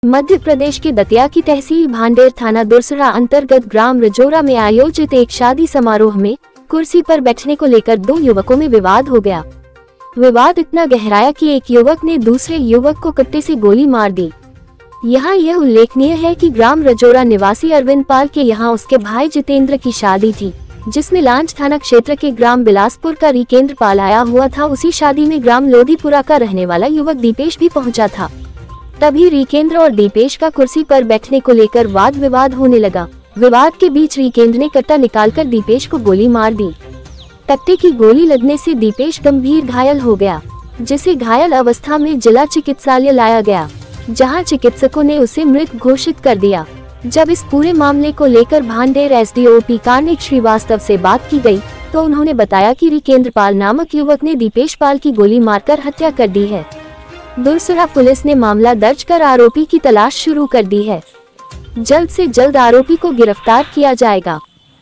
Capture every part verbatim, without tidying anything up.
मध्य प्रदेश के दतिया की तहसील भांडेर थाना दुरसरा अंतर्गत ग्राम रजोरा में आयोजित एक शादी समारोह में कुर्सी पर बैठने को लेकर दो युवकों में विवाद हो गया। विवाद इतना गहराया कि एक युवक ने दूसरे युवक को कट्टे से गोली मार दी। यहाँ यह उल्लेखनीय है कि ग्राम रजोरा निवासी अरविंद पाल के यहाँ उसके भाई जितेंद्र की शादी थी, जिसमें लांच थाना क्षेत्र के ग्राम बिलासपुर का रिकेंद्र पाल आया हुआ था। उसी शादी में ग्राम लोधीपुरा का रहने वाला युवक दीपेश भी पहुंचा था। तभी रिकेंद्र और दीपेश का कुर्सी पर बैठने को लेकर वाद विवाद होने लगा। विवाद के बीच रिकेंद्र ने कट्टा निकालकर दीपेश को गोली मार दी। कट्टे की गोली लगने से दीपेश गंभीर घायल हो गया, जिसे घायल अवस्था में जिला चिकित्सालय लाया गया, जहां चिकित्सकों ने उसे मृत घोषित कर दिया। जब इस पूरे मामले को लेकर भांडेर एसडीओपी कार्निक श्रीवास्तव से बात की गई, तो उन्होंने बताया कि रिकेंद्र पाल नामक युवक ने दीपेश पाल की गोली मारकर हत्या कर दी है। दुरसरा पुलिस ने मामला दर्ज कर आरोपी की तलाश शुरू कर दी है। जल्द से जल्द आरोपी को गिरफ्तार किया जाएगा।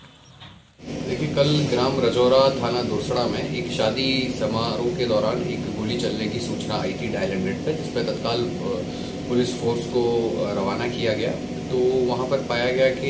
देखिए, कल ग्राम रजौरा थाना दुरसरा में एक शादी समारोह के दौरान एक गोली चलने की सूचना आई थी डायल हंड्रेड पे, जिसपे तत्काल पुलिस फोर्स को रवाना किया गया। तो वहां पर पाया गया कि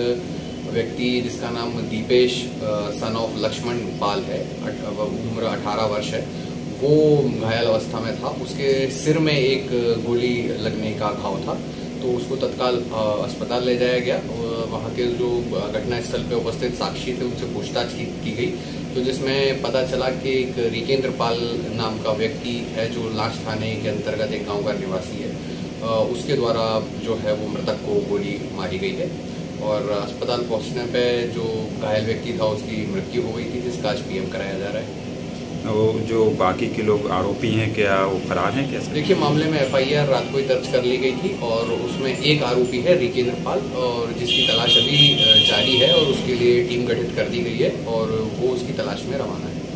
एक व्यक्ति जिसका नाम दीपेश सन ऑफ लक्ष्मण पाल है, उम्र अठारह वर्ष है, वो घायल अवस्था में था। उसके सिर में एक गोली लगने का घाव था, तो उसको तत्काल अस्पताल ले जाया गया। वहाँ के जो घटनास्थल पे उपस्थित साक्षी थे उनसे पूछताछ की, की गई, तो जिसमें पता चला कि एक रिकेंद्र पाल नाम का व्यक्ति है जो लांच थाने के अंतर्गत एक गांव का निवासी है, उसके द्वारा जो है वो मृतक को गोली मारी गई है। और अस्पताल पहुंचने पे जो घायल व्यक्ति था उसकी मृत्यु हो गई थी, जिसका आज पीएम कराया जा रहा है। वो जो बाकी के लोग आरोपी हैं, क्या वो फरार हैं कैसे? देखिए, मामले में एफआईआर रात को ही दर्ज कर ली गई थी और उसमें एक आरोपी है रिकेंद्र पाल, और जिसकी तलाश अभी जारी है और उसके लिए टीम गठित कर दी गई है और वो उसकी तलाश में रवाना है।